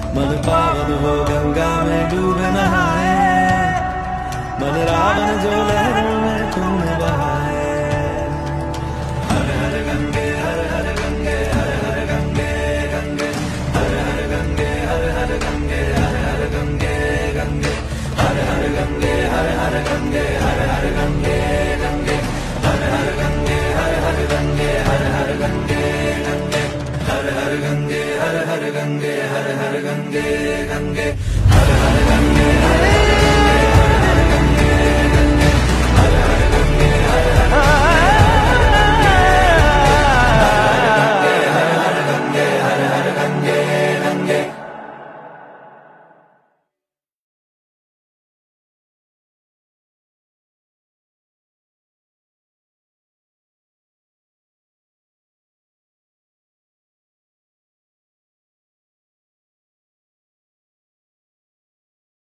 मन पावन हो गंगा में डूब नहाए, मन रावण जो लहरों में खून बहाए। हर हर गंगे हर हर गंगे हर हर गंगे गंगे, हर हर गंगे हर हर गंगे हर हर गंगे गंगे, हर हर गंगे हर हर गंगे हर हर गंगे गंगे, हर हर गंगे हर हर गंगे हर हर गंगे गंगे, हर हर गंगे हर हर गंगे हर हर गंगे गंगे।